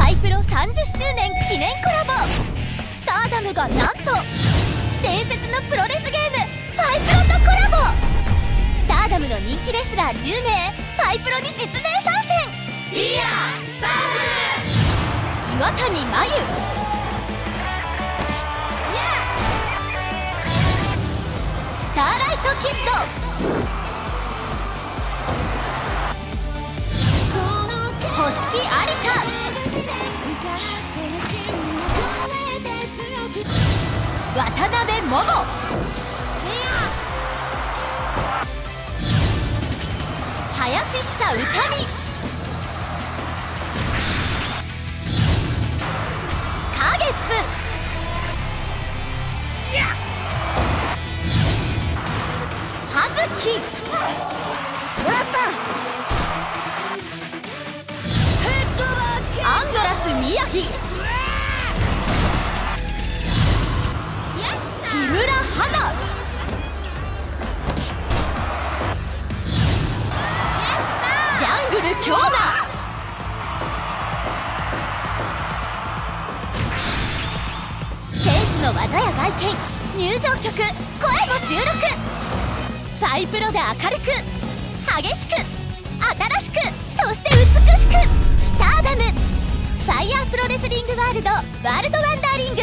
ァイプロ30周年記念コラボ。スターダムがなんと伝説のプロレスゲームファイプロとコラボ。スターダムの人気レスラー10名ファイプロに実名参戦。 いやスターダム岩谷真由、スターライトキッド、星木ありさ、渡辺桃、林下歌美、花月、葉月、アンドラス宮城、木村花、ジャングル京奈、選手の技や外見、入場曲、声も収録。ファイプロで明るく激しく新しくそして美しく、スターダムファイヤープロレスリングワールドワールドワンダーリング。